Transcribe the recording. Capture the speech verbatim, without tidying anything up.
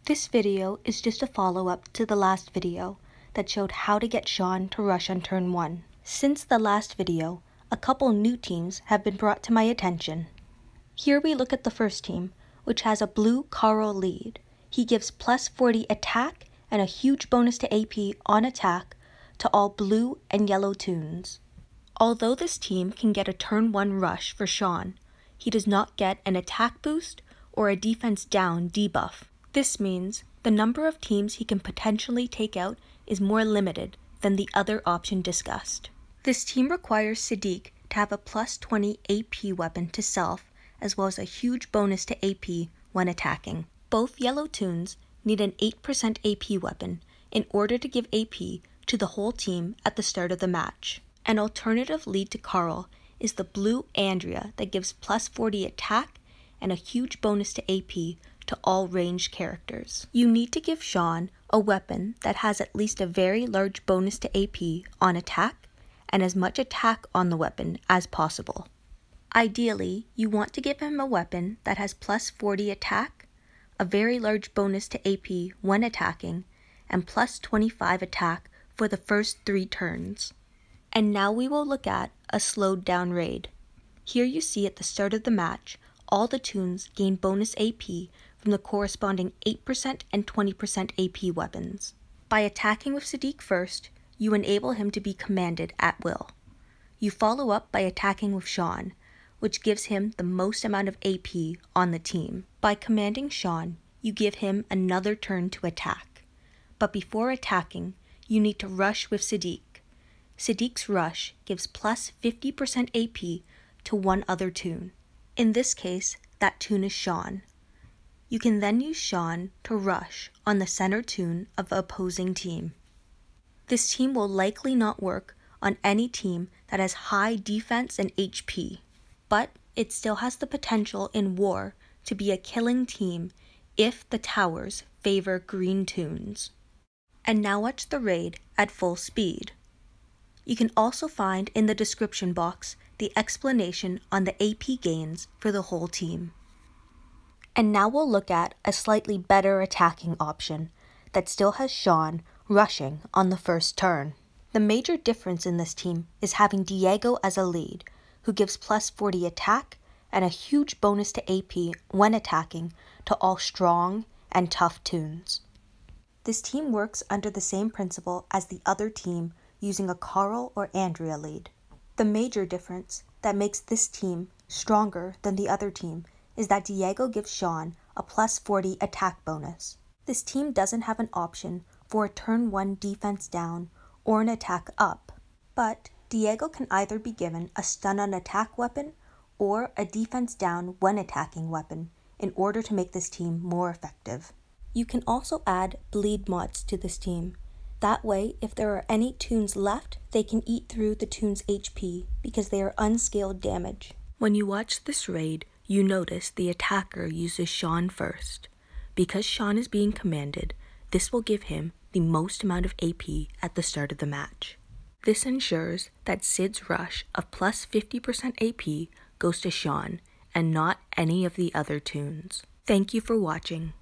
This video is just a follow-up to the last video that showed how to get Shawn to rush on turn one. Since the last video, a couple new teams have been brought to my attention. Here we look at the first team, which has a blue Carl lead. He gives plus forty attack and a huge bonus to A P on attack to all blue and yellow toons. Although this team can get a turn one rush for Shawn, he does not get an attack boost or a defense down debuff. This means the number of teams he can potentially take out is more limited than the other option discussed. This team requires Siddiq to have a plus twenty A P weapon to self, as well as a huge bonus to A P when attacking. Both yellow toons need an eight percent A P weapon in order to give A P to the whole team at the start of the match. An alternative lead to Carl is the blue Andrea that gives plus forty attack and a huge bonus to A P to all ranged characters. You need to give Shawn a weapon that has at least a very large bonus to A P on attack and as much attack on the weapon as possible. Ideally, you want to give him a weapon that has plus forty attack, a very large bonus to A P when attacking, and plus twenty-five attack for the first three turns. And now we will look at a slowed down raid. Here you see at the start of the match, all the toons gain bonus A P from the corresponding eight percent and twenty percent A P weapons. By attacking with Siddiq first, you enable him to be commanded at will. You follow up by attacking with Shawn, which gives him the most amount of A P on the team. By commanding Shawn, you give him another turn to attack. But before attacking, you need to rush with Siddiq. Siddiq's rush gives plus fifty percent A P to one other toon. In this case, that toon is Shawn. You can then use Shawn to rush on the center toon of the opposing team. This team will likely not work on any team that has high defense and H P, but it still has the potential in war to be a killing team if the towers favor green toons. And now watch the raid at full speed. You can also find in the description box the explanation on the A P gains for the whole team. And now we'll look at a slightly better attacking option that still has Shawn rushing on the first turn. The major difference in this team is having Diego as a lead, who gives plus forty attack and a huge bonus to A P when attacking to all strong and tough toons. This team works under the same principle as the other team using a Carl or Andrea lead. The major difference that makes this team stronger than the other team is that Diego gives Shawn a plus forty attack bonus. This team doesn't have an option for a turn one defense down or an attack up, but Diego can either be given a stun on attack weapon or a defense down when attacking weapon in order to make this team more effective. You can also add bleed mods to this team. That way, if there are any toons left, they can eat through the toon's H P because they are unscaled damage. When you watch this raid, you notice the attacker uses Shawn first. Because Shawn is being commanded, this will give him the most amount of A P at the start of the match. This ensures that Sid's rush of plus fifty percent A P goes to Shawn and not any of the other toons. Thank you for watching.